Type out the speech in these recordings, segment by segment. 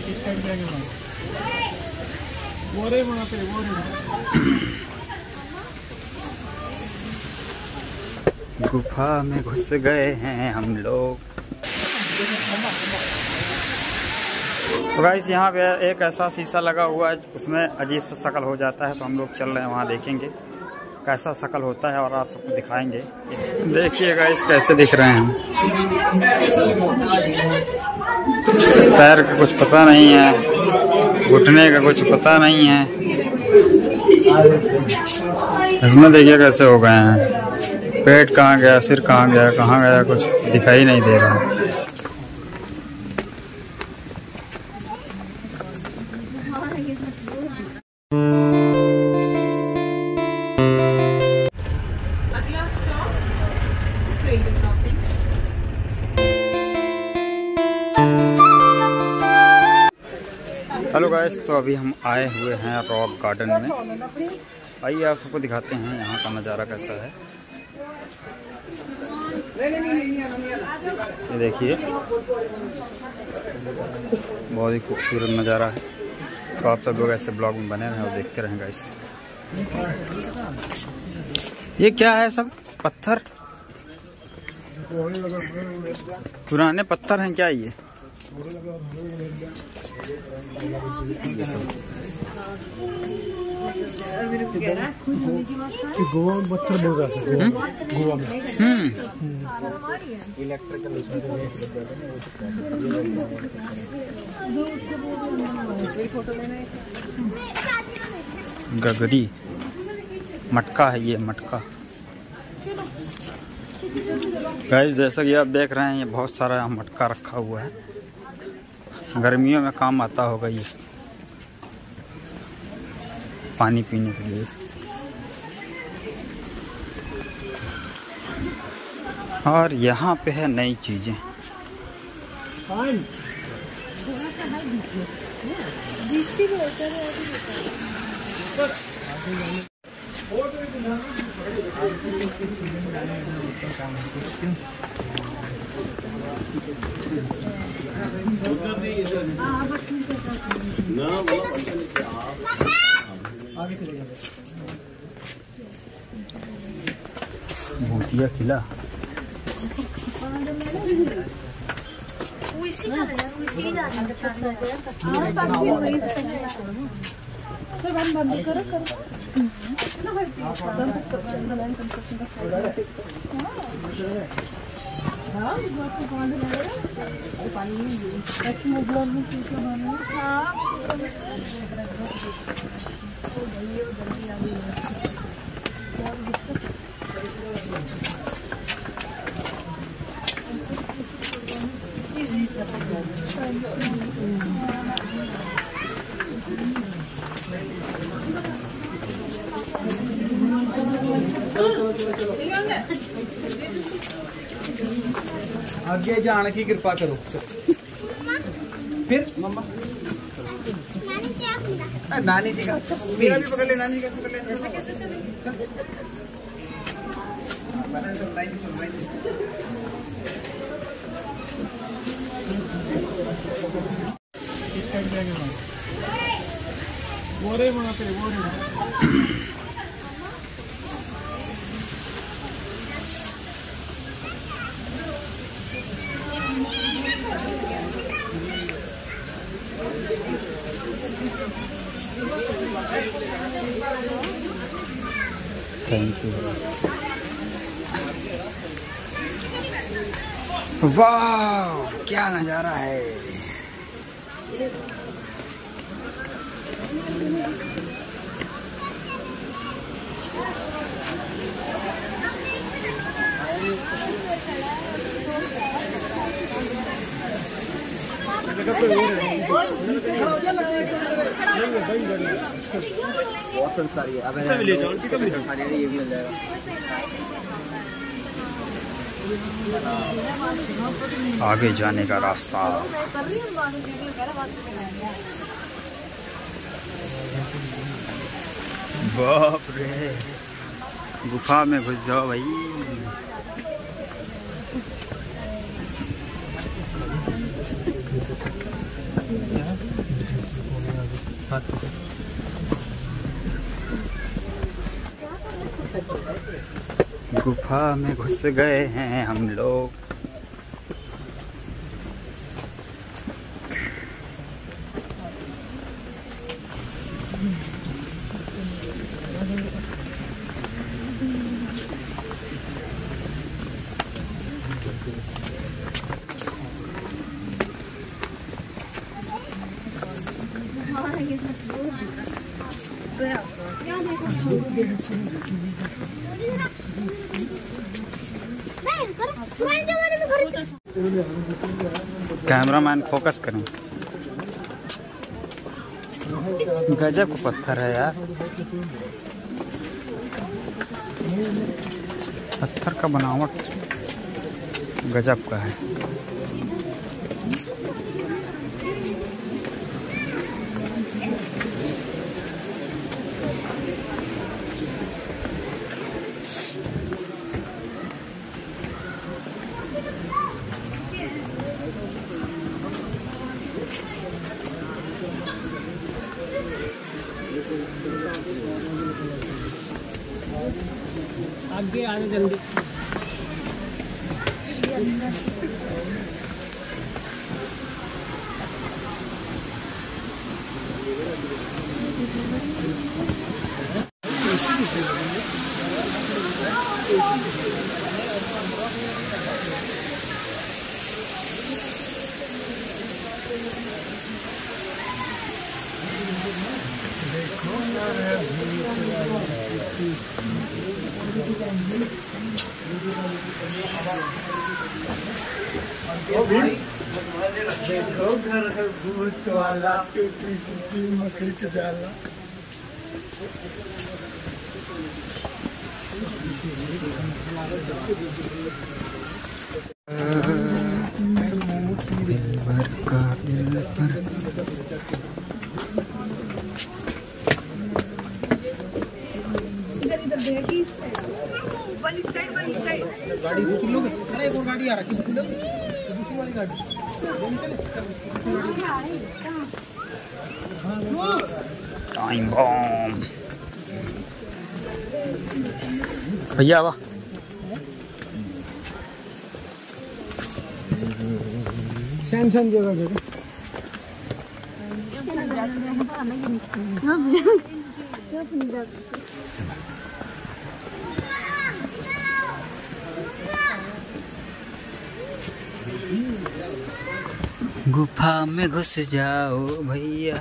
गुफा में घुस गए हैं हम लोग। तो गाइस यहाँ पे एक ऐसा शीशा लगा हुआ है, उसमें अजीब सा शक्ल हो जाता है, तो हम लोग चल रहे हैं वहाँ देखेंगे कैसा शक्ल होता है और आप सबको दिखाएंगे। देखिए गाइस कैसे दिख रहे हैं। पैर का कुछ पता नहीं है, घुटने का कुछ पता नहीं है, इसमें देखिए कैसे हो गए हैं। पेट कहाँ गया, सिर कहाँ गया, कुछ दिखाई नहीं दे रहा। हेलो गाइस, तो अभी हम आए हुए हैं रॉक गार्डन में। आइए आप सबको दिखाते हैं यहाँ का नज़ारा कैसा है। ये देखिए बहुत ही खूबसूरत नज़ारा है। तो आप सब लोग ऐसे ब्लॉग में बने रहें और देखते रहें गाइस। ये क्या है, सब पत्थर, पुराने पत्थर हैं क्या ये सब? गोवा में पत्थर बोल रहा था, गोवा में। गगरी मटका है ये, मटका। गाइस जैसा कि आप देख रहे हैं ये बहुत सारा यहाँ मटका रखा हुआ है, गर्मियों में काम आता होगा ये पानी पीने के लिए। और यहाँ पे है नई चीजें। भूतिया किला। आगे जाने की कृपा करो। फिर मम्मा नानी जी का मेरा भी पकड़ ले, नानी का पकड़ ले। ऐसे कैसे चले? Thank you. वाह क्या नज़ारा है। बहुत संस्कारी है। अब ले जाओ, ये भी मिल जाएगा। आगे जाने का रास्ता। बाप रे, गुफा में घुस जाओ भाई। दिखाते हैं। गुफा में घुस गए हैं हम लोग। कैमरामैन फोकस करें। गजब का पत्थर है यार, पत्थर का बनावट गजब का है। आगे आने जल्दी। देखो घर है भूत वाला, मकड़ी के जाला। दिल भर का दिल भर। गाड़ी दूसरी लोग, अरे एक और गाड़ी आ रही है, दूसरी वाली गाड़ी टाइम बॉम्ब भैया वाह। शन जगह गुफा में घुस जाओ भैया।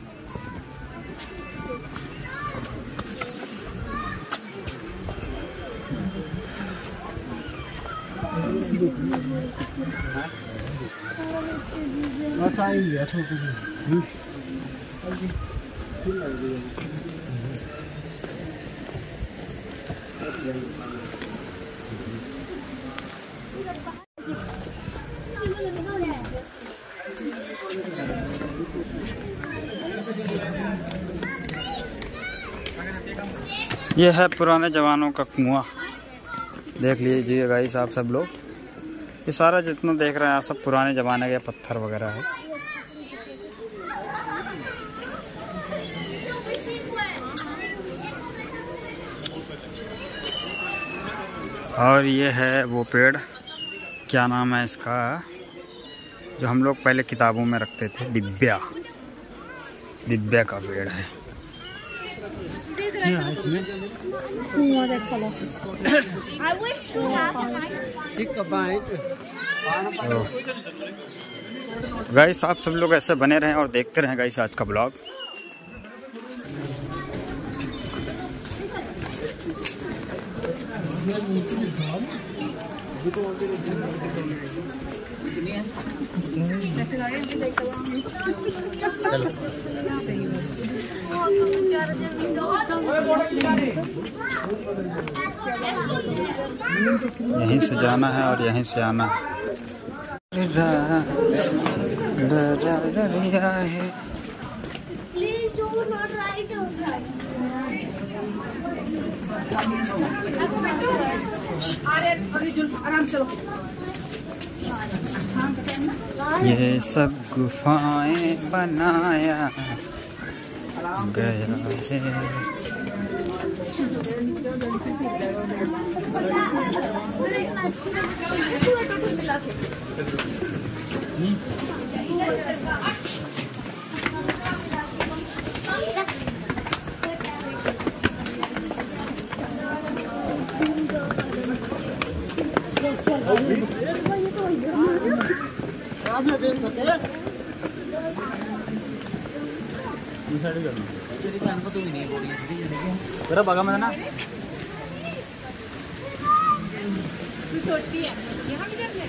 ये है पुराने जवानों का कुआं। देख लीजिए गाइस आप सब लोग, ये सारा जितना देख रहे हैं आप सब पुराने ज़माने के पत्थर वगैरह है। और ये है वो पेड़, क्या नाम है इसका, जो हम लोग पहले किताबों में रखते थे, दिब्या। दिब्या का पेड़ है। गाइस आप सब लोग ऐसे बने रहें और देखते रहें गाइस आज का ब्लॉग। यहीं से जाना है और यहीं से आना है। ये सब गुफाएं बनाया बगा में ना छोटी है यहाँ भी करने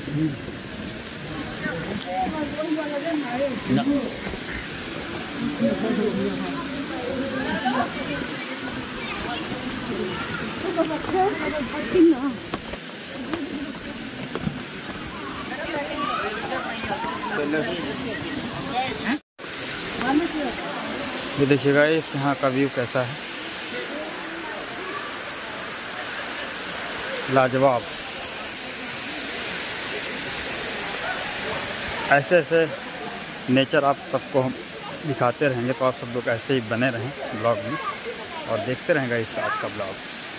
ये देखिएगा इस यहाँ का व्यू कैसा है, लाजवाब। ऐसे ऐसे नेचर आप सबको हम दिखाते रहेंगे, तो आप सब लोग ऐसे ही बने रहें ब्लॉग में और देखते रहेंगे इस आज का ब्लॉग।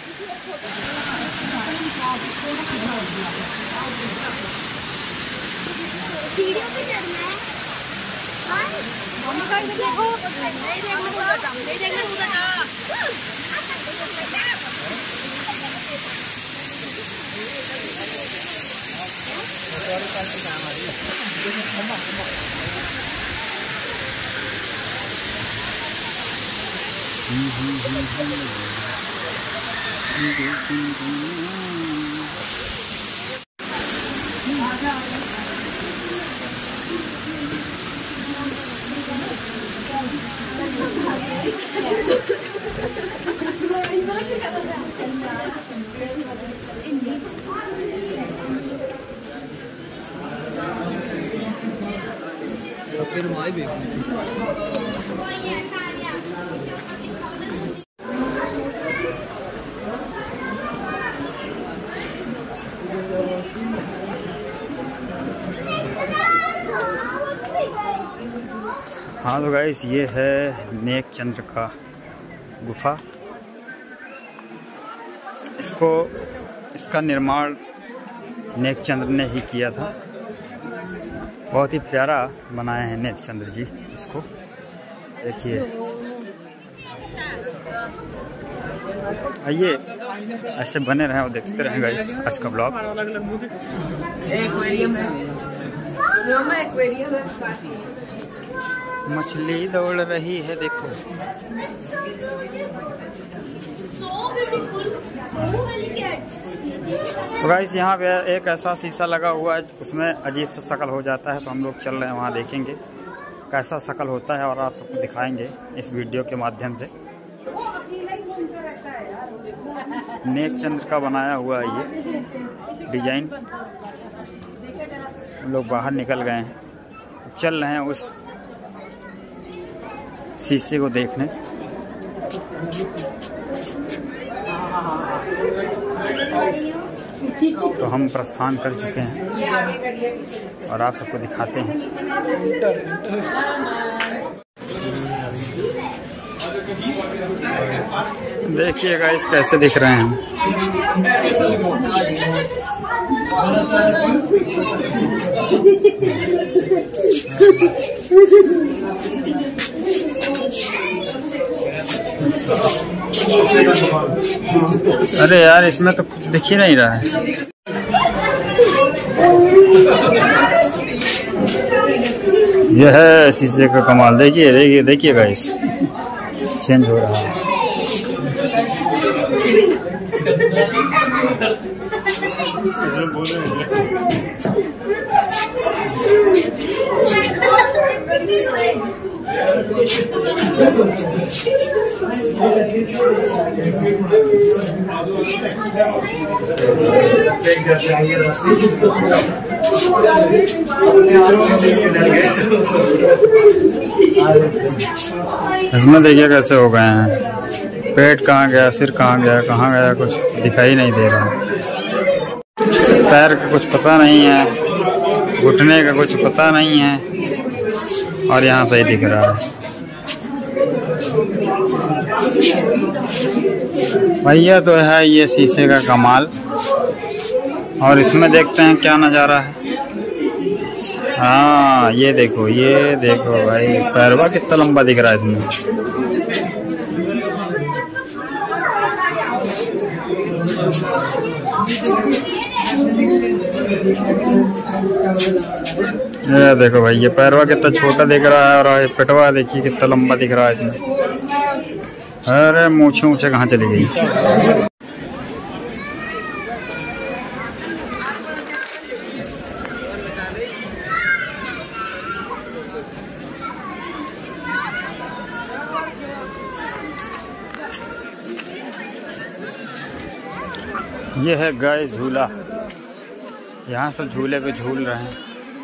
फिर वहाँ भी हाँ तो गाइस ये है नेक चंद्र का गुफा। इसका निर्माण नेक चंद्र ने ही किया था। बहुत ही प्यारा बनाए हैं नेक चंद्र जी इसको, देखिए। आइए ऐसे बने रहें और देखते रहेंगे इस आज का ब्लॉग। मछली दौड़ रही है, देखो। तो गाइस यहाँ पे एक ऐसा शीशा लगा हुआ है, उसमें अजीब सा शक्ल हो जाता है, तो हम लोग चल रहे हैं वहाँ देखेंगे कैसा शक्ल होता है और आप सबको दिखाएंगे इस वीडियो के माध्यम से। नेक चंद्र का बनाया हुआ है ये डिजाइन। लोग बाहर निकल गए हैं, चल रहे हैं उस शीशे को देखने। तो हम प्रस्थान कर चुके हैं और आप सबको दिखाते हैं। देखिएगा इस कैसे दिख रहे हैं। अरे यार इसमें तो कुछ दिख ही नहीं रहा है। यह है शीशे का कमाल। देखिए देखिए देखिए गाइस, चेंज हो रहा है। इसमें देखिए कैसे हो गए हैं। पेट कहाँ गया, सिर कहाँ गया कुछ दिखाई नहीं दे रहा। पैर का कुछ पता नहीं है, घुटने का कुछ पता नहीं है, और यहाँ सही दिख रहा है। भैया तो है ये शीशे का कमाल। और इसमें देखते हैं क्या नज़ारा है। हाँ ये देखो भाई, पैरवा कितना लंबा दिख रहा है इसमें। ये देखो भाई, ये पैरवा कितना छोटा दिख रहा है और पेटवा देखिए कितना लंबा दिख रहा है इसमें। अरे मूछे ऊँचे कहाँ चली गई। ये है गाइस झूला, यहाँ सब झूले पे झूल रहे हैं।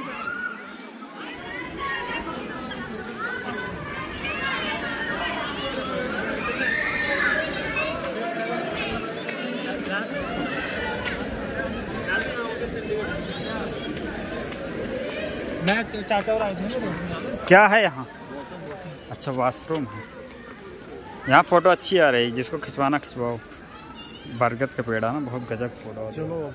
मैं चाचा और आए थे ना। क्या है यहाँ? अच्छा वॉशरूम है। यहाँ फोटो अच्छी आ रही, जिसको खिंचवाना खिंचवाओ। बरगद का पेड़ है ना, बहुत गजब फोटो। चलो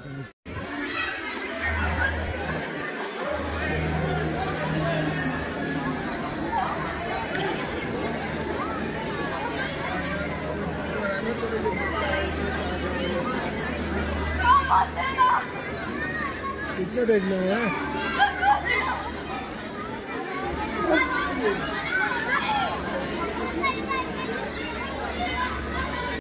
देख लो यार।